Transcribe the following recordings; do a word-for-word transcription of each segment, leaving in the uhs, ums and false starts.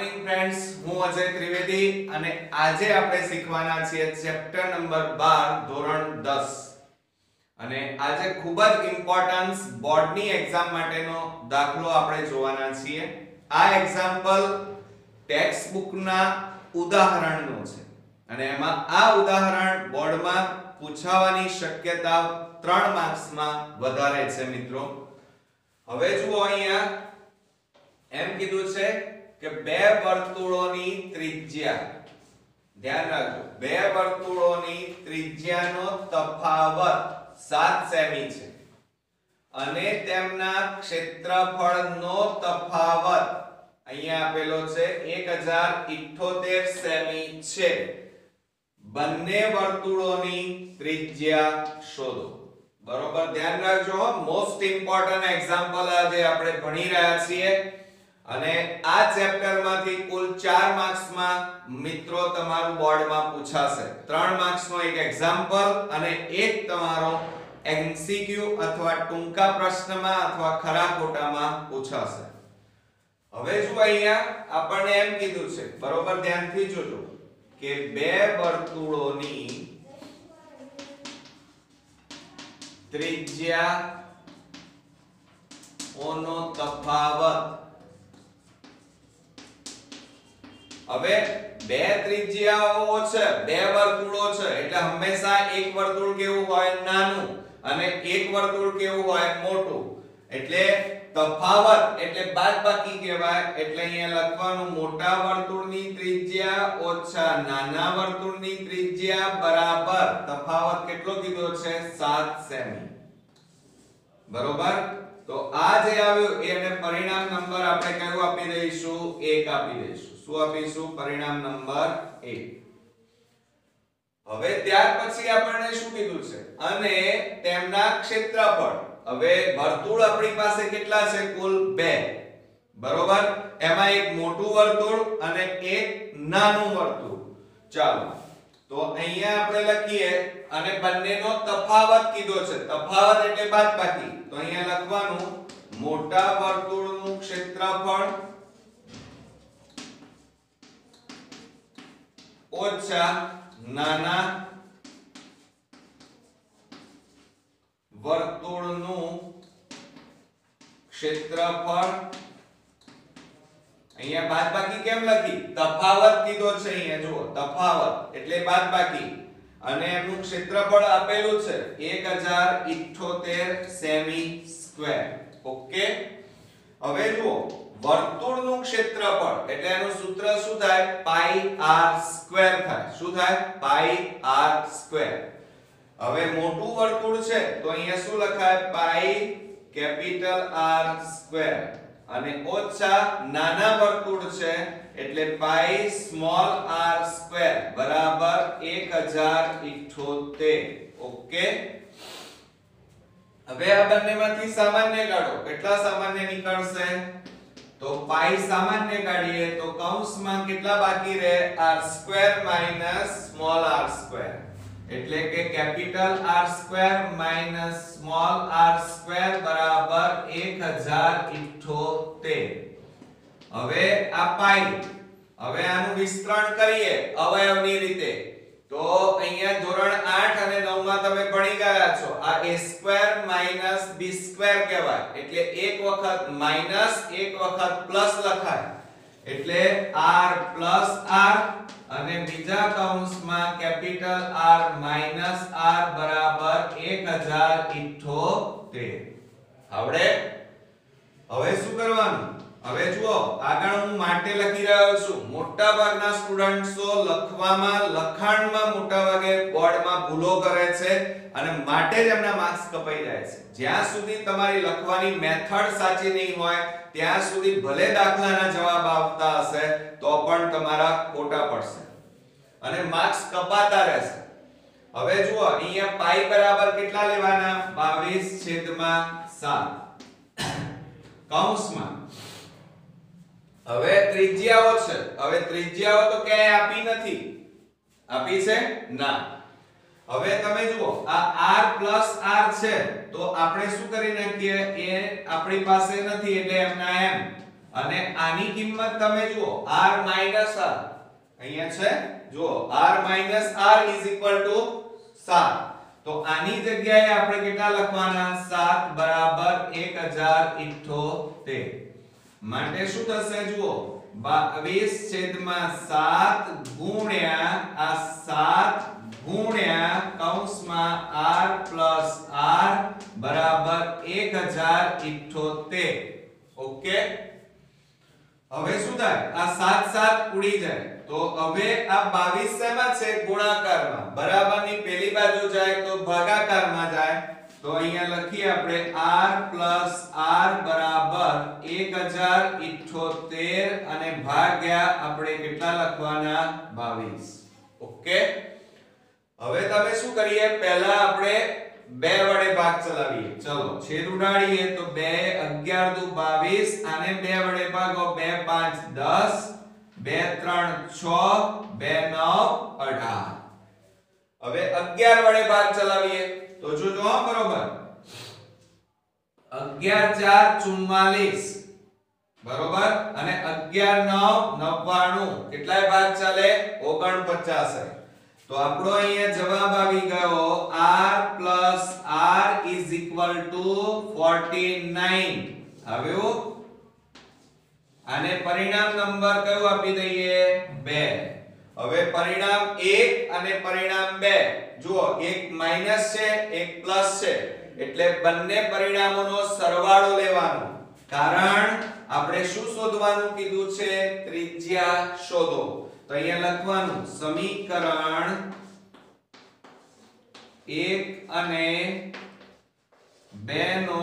Morning friends, હું અજય ત્રિવેદી અને આજે આપણે શીખવાના છીએ ચેપ્ટર નંબર બાર ધોરણ દસ અને આજે ખૂબ જ ઇમ્પોર્ટન્સ બોર્ડની એક્ઝામ માટેનો દાખલો આપણે જોવાના છીએ. આ એક્ઝામ્પલ ટેક્સ્ટ બુકના ઉદાહરણનો છે અને એમાં આ ઉદાહરણ બોર્ડમાં પૂછાવાની શક્યતા ત્રણ માર્ક્સમાં વધારે છે મિત્રો. હવે જુઓ, અહીંયા એમ કીધું છે કે બે વર્તુળોની ત્રિજ્યા, ધ્યાન રાખજો, બે વર્તુળોની ત્રિજ્યાનો તફાવત સાત સેમી છે અને તેમના ક્ષેત્રફળનો તફાવત અહીંયા આપેલો છે એક હજાર અઠ્યોતેર સેમી છે. બંને વર્તુળોની ત્રિજ્યા શોધો. બરોબર, ધ્યાન રાખજો. મોસ્ટ ઇમ્પોર્ટન્ટ એક્ઝામ્પલ આજે આપણે ભણી રહ્યા છીએ અને આ ચેપ્ટર માંથી કુલ ચાર માર્ક્સ માં મિત્રો તમારું બોર્ડમાં પૂછાશે. ત્રણ માર્ક્સ નો એક એક્ઝામ્પલ અને એક તમારો એમસીક્યુ અથવા ટૂંકા પ્રશ્નમાં અથવા ખરા ખોટામાં પૂછાશે. હવે જો અહીંયા આપણને એમ કીધું છે, બરોબર, ધ્યાનથી જોજો કે બે વર્તુળોની ત્રિજ્યા ઓનો તફાવત. હવે બે ત્રિજ્યાઓ છે, બે વર્તુળો છે, એટલે હંમેશા એક વર્તુળ કેવું હોય? નાનું, અને એક વર્તુળ કેવું હોય? મોટું. એટલે તફાવત એટલે બાદબાકી કહેવાય. એટલે અહીંયા લખવાનું મોટા વર્તુળની ત્રિજ્યા ઓછા નાના વર્તુળની ત્રિજ્યા બરાબર તફાવત કેટલો કીધો છે? સાત સેમી. બરોબર, તો આ જે આવ્યું એને પરિણામ નંબર આપણે કયો આપી દઈશું? એક આપી દઈશું. શું આપીશું? પરિણામ નંબર એક. હવે ત્યાર પછી આપણને શું કીધું છે? અને તેમના ક્ષેત્રફળ. હવે વર્તુળ આપણી પાસે કેટલા છે? કુલ બે. બરોબર, એમાં એક મોટું વર્તુળ અને એક નાનું વર્તુળ. ચાલો, તો અહીંયા આપણે લખીએ અને બંનેનો તફાવત કીધો છે. તફાવત એટલે બાદબાકી. તો અહીંયા લખવાનું મોટા વર્તુળનું ક્ષેત્રફળ ઓછા નાના વર્તુળનું ક્ષેત્રફળ. અહીંયા બાદબાકી કેમ લખી? તફાવત કીધો છે. અહીંયા જુઓ, તફાવત એટલે બાદબાકી અને એનું ક્ષેત્રફળ આપેલું છે એક હજાર અઠ્યોતેર સેમી સ્ક્વેર. ઓકે, હવે જુઓ, વર્તુળનું ક્ષેત્રફળ એટલે એનું સૂત્ર શું થાય? પાઈ આર સ્ક્વેર થાય. શું થાય? Pi R square. હવે મોટું વર્તુળ છે તો અહીંયા શું લખાય? પાઈ કેપિટલ આર સ્ક્વેર અને ઓછા નાના વર્તુળ છે એટલે પાઈ સ્મોલ આર સ્ક્વેર બરાબર એક હજાર અઠ્યોતેર. ઓકે, હવે આ બંનેમાંથી સામાન્ય કાઢો. કેટલા સામાન્ય નીકળશે? તો પાઈ સામાન્ય કાઢીએ તો કૌંસમાં કેટલા બાકી રહે? r square minus small r square. એટલે કે capital R square minus small r square બરાબર એક હજાર અઠ્યોતેર. હવે આ પાઈ, હવે આનું વિસ્તરણ કરીએ અવયવની રીતે. તો અહીંયા ધોરણ આઠ અને નવ માં તમે ભણી ગયા છો. આ a square minus b square કહેવાય. એટલે એક વખત માઈનસ એક વખત પ્લસ લખાય. એટલે r પ્લસ r અને બીજા કૌંસમાં કેપિટલ R માઈનસ R બરાબર એક હજાર અઠ્યોતેર. આવડે? હવે શું કરવાનું? હવે જુઓ, આગળ હું માટે લખી રહ્યો છું. મોટા ભાગના સ્ટુડન્ટ્સો લખવામાં, લખાણમાં મોટા ભાગે બોર્ડમાં ભૂલો કરે છે અને માટે જ એમના માર્ક્સ કપાઈ જાય છે. જ્યાં સુધી તમારી લખવાની મેથડ સાચી નહીં હોય ત્યાં સુધી ભલે દાખલાના જવાબ આવતા હશે તો પણ તમારા ખોટા પડશે અને માર્ક્સ કપાતા રહેશે. હવે જુઓ, અહીંયા પાઈ બરાબર કેટલા લેવાના? બાવીસ છેદમાં સાત કૌંસમાં. હવે ત્રિજ્યાઓ છે. હવે ત્રિજ્યાઓ તો ક્યાંય આપી નથી. આપી છે? ના. હવે તમે જુઓ, આ r પ્લસ r છે તો આપણે શું કરી નાખીએ? એ આપણી પાસે નથી એટલે એમના એમ. અને આની કિંમત તમે જુઓ r માઈનસ r અહીંયા છે જુઓ r minus r is equal to સાત. તો આની જગ્યાએ આપણે કેટલા લખવાના? સાત બરાબર એક હજાર અઠ્યોતેર. માટે શું થશે જુઓ બાવીસ છેદમાં સાત ગુણ્યા આ સાત ગુણ્યા કૌંસમાં r પ્લસ r બરાબર એક હજાર અઠ્યોતેર. ઓકે, હવે શું થાય? આ સાત સાત ઉડી જાય તો હવે આ બાવીસ શેમાં છે? ગુણાકારમાં. બરાબરની પેલી બાજુ જાય તો ભાગાકારમાં જાય. તો અહીંયા લખીએ આપણે r પ્લસ r બરાબર એક હજાર અઠ્યોતેર અને ભાગ્યા આપણે કેટલા લખવાના? બાવીસ. ઓકે, હવે તમે શું કરીએ? પહેલા આપણે બે વડે ભાગ ચલાવીએ. ચલો છેદ ઉડાડીએ તો બે અગિયાર દુ બાવીસ. આને બે વડે ભાગો. બે પાંચ દસ, બે ત્રણ છ, બે નવ અઢાર. હવે અગિયાર વડે ભાગ ચલાવીએ તો જોજો હા બરોબર. અગિયાર ચાર ચુમ્માલીસ બરોબર અને અગિયાર નવ નવ્વાણું. કેટલાય ભાગ ચાલે? ઓગણપચાસ. તો આપણો અહીંયા જવાબ આવી ગયો r plus r is equal to forty-nine. આવ્યો. આને પરિણામ નંબર કયો આપી દઈએ? બે. હવે પરિણામ એક અને પરિણામ બે જુઓ, એક માઈનસ છે એક પ્લસ છે એટલે બંને પરિણામોનો સરવાળો લેવાનો. કારણ આપણે શું શોધવાનું કીધું છે? ત્રિજ્યા શોધો. તો અહીંયા લખવાનું સમીકરણ એક અને બે નો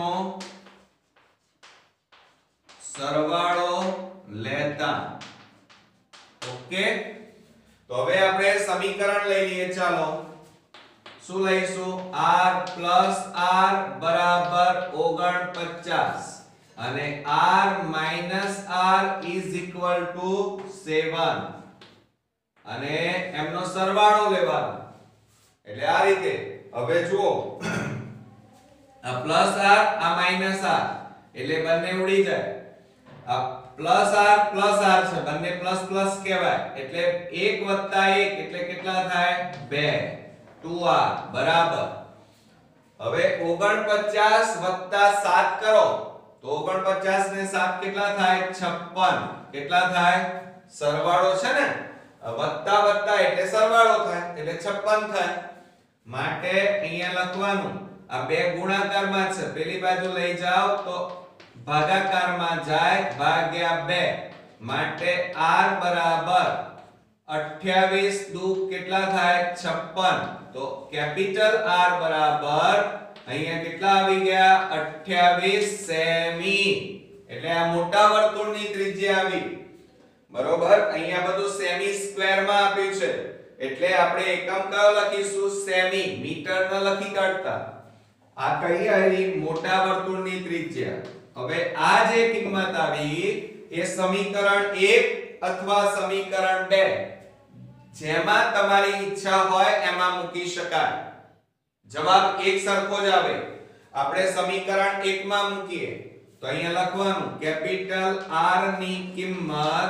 સરવાળો લેતા. ઓકે, તો હવે આપણે સમીકરણ લઈ લઈએ. ચાલો શું લઈશું? r plus r બરાબર ઓગણપચાસ અને r minus r is equal to seven અને એમનો સરવાળો લેવાનો. એટલે આ રીતે. હવે જુઓ આ પ્લસ r આ માઈનસ r એટલે બંને ઉડી જાય. આ પ્લસ r પ્લસ r છે, બંને પ્લસ પ્લસ કહેવાય એટલે એક વત્તા એક એટલે કેટલા થાય? બે. ટુ r બરાબર. હવે ઓગણપચાસ વત્તા સાત કરો તો ઓગણપચાસ ને સાત કેટલા થાય? છપ્પન. કેટલા થાય? સરવાળો છે ને, વત્તા વત્તા એટલે સરવાળો થાય એટલે છપ્પન થાય. માટે અહીંયા લખવાનું આ બે ગુણાકારમાં છે, પેલી બાજુ લઈ જાઓ તો ભાગાકારમાં જાય ભાગ્યા બે. માટે r બરાબર અઠ્યાવીસ દુ કેટલા થાય? છપ્પન. તો કેપિટલ R બરાબર અહીંયા કેટલા આવી ગયા? અઠ્યાવીસ સેમી. એટલે આ મોટા વર્તુળની ત્રિજ્યા આવી. બરોબર, અહીંયા બધું સેમી સ્ક્વેર માં આપ્યું છે એટલે આપણે એકમ કયો લખીશું? સેમી. મીટર ન લખી કાઢતા. આ કઈ આવી? મોટા વર્તુળની ત્રિજ્યા. હવે આ જે કિંમત આવી એ સમીકરણ એક અથવા સમીકરણ બે જેમાં તમારી ઈચ્છા હોય એમાં મૂકી શકાય. જવાબ એક સરખો જ આવે. આપણે સમીકરણ એક માં મૂકીએ તો અહીંયા લખવાનું કેપિટલ R ની કિંમત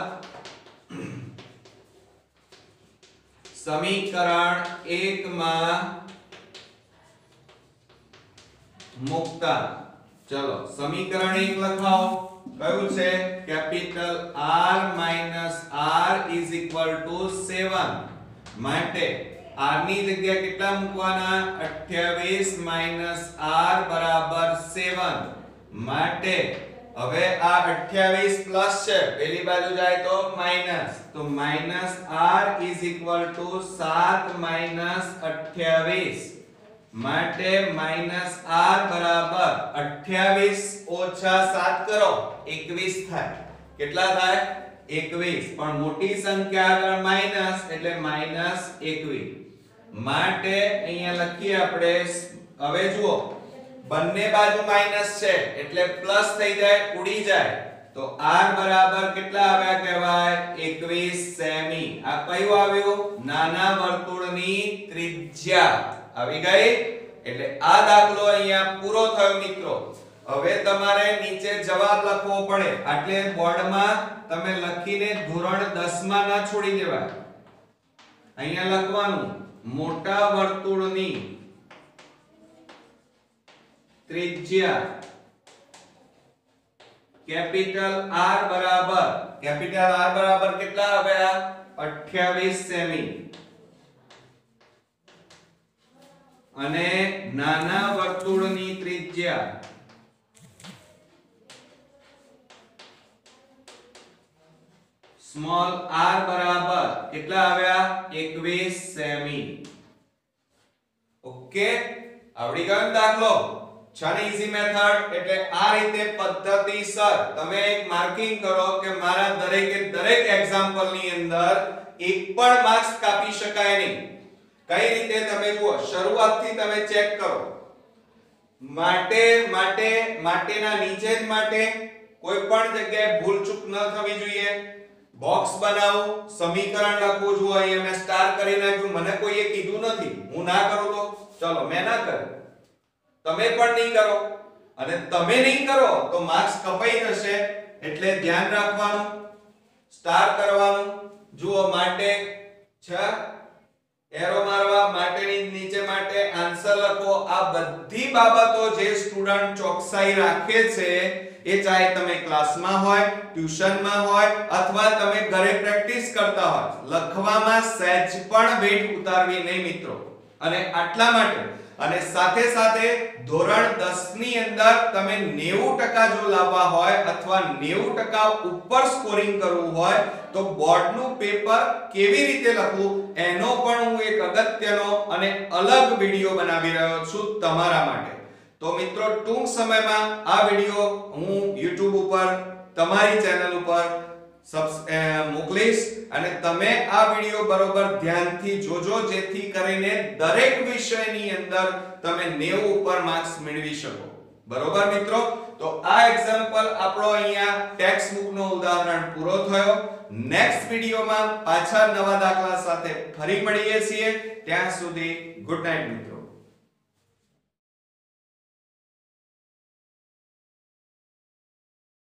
સમીકરણ એક માં મૂકતા. ચલો સમીકરણ એક લખાવો. કયું છે? Capital R minus R is equal to seven. માટે r ની જગ્યાએ કેટલા મૂકવાના? અઠ્યાવીસ minus r બરાબર seven. માટે હવે આ અઠ્યાવીસ પ્લસ છે, પેલી બાજુ જાય તો માઈનસ. તો minus r is equal to સાત minus અઠ્યાવીસ. માટે માઈનસ r બરાબર અઠ્યાવીસ ઓછા સાત કરો એકવીસ થાય. કેટલા થાય? એકવીસ. પણ મોટી સંખ્યા આગળ માઈનસ એટલે માઈનસ એકવીસ. માટે અહીંયા લખીએ આપણે. હવે જુઓ બંને બાજુ માઈનસ છે એટલે પ્લસ થઈ જાય, ઉડી જાય. તો r બરાબર કેટલા આવ્યા કહેવાય? એકવીસ સેમી. આ કયું આવ્યું? નાના વર્તુળની ત્રિજ્યા આવી ગઈ. એટલે આ દાખલો અહીંયા પૂરો થયો મિત્રો. હવે તમારે નીચે જવાબ લખવો પડે એટલે બોર્ડમાં તમે લખીને ધોરણ દસ માં ના છોડી દેવાય. અહીંયા લખવાનું મોટા વર્તુળની ત્રિજ્યા કેપિટલ R બરાબર કેપિટલ R બરાબર કેટલા આવ્યા અઠ્યાવીસ સેમી અને નાના વર્તુળની ત્રિજ્યા સ્મોલ r બરાબર કેટલા આવ્યા એકવીસ સેમી. ઓકે, આવડી ગયો દાખલો. છાની ઈઝી મેથડ એટલે આ રીતે પદ્ધતિસર તમે એક માર્કિંગ કરો કે મારા દરેકે દરેક એક્ઝામ્પલ ની અંદર એક પણ માર્ક્સ કાપી શકાય નહીં. કઈ રીતે તમે જુઓ, શરૂઆતથી તમે ચેક કરો. માટે માટે માટેના નીચે જ માટે કોઈ પણ જગ્યાએ ભૂલચૂક ન થવી જોઈએ. બોક્સ બનાવું, સમીકરણ લખવું જો અહીંયા મેં સ્ટાર કરી નાખ્યું, મને કોઈએ કીધું નથી, હું ના કરું તો ચલો મેં ના કર્યું, તમે પણ નહીં કરો અને તમે નહીં કરો તો માર્ક્સ કપાઈ જશે. એટલે ધ્યાન રાખવાનું, સ્ટાર કરવાનું. જુઓ માટે છે એરો મારવા, માટેની નીચે માટે આન્સર લખો. આ બધી બાબતો જે સ્ટુડન્ટ ચોકસાઈ રાખે છે એ ચાહે તમે ક્લાસમાં હોય, ટ્યુશનમાં હોય અથવા તમે ઘરે પ્રેક્ટિસ કરતા હોય, લખવામાં સહેજ પણ વેટ ઉતારવી નહીં મિત્રો. અને આટલા માટે અને સાથે સાથે ધોરણ દસ ની અંદર તમે નેવું ટકા જો લાવવા હોય અથવા નેવું ટકા ઉપર સ્કોરિંગ કરવું હોય તો બોર્ડનું પેપર કેવી રીતે લખવું એનો પણ હું એક અગત્યનો અને અલગ વિડિયો બનાવી રહ્યો છું તમારા માટે. તો મિત્રો ટૂંક સમયમાં આ વિડિયો હું YouTube ઉપર તમારી ચેનલ ઉપર મોકલીશ અને તમે આ વિડિયો બરોબર ધ્યાનથી જોજો જેથી કરીને દરેક વિષયની અંદર તમે નેવું ઉપર માર્ક્સ મેળવી શકો. બરોબર મિત્રો? તો આ એક્ઝામ્પલ આપણો અહીંયા ટેક્સ્ટ બુક નો ઉદાહરણ પૂરો થયો. નેક્સ્ટ વિડિયોમાં પાછા નવા દાખલા સાથે ફરી મળીએ છીએ. ત્યાં સુધી ગુડ નાઈટ મિત્રો.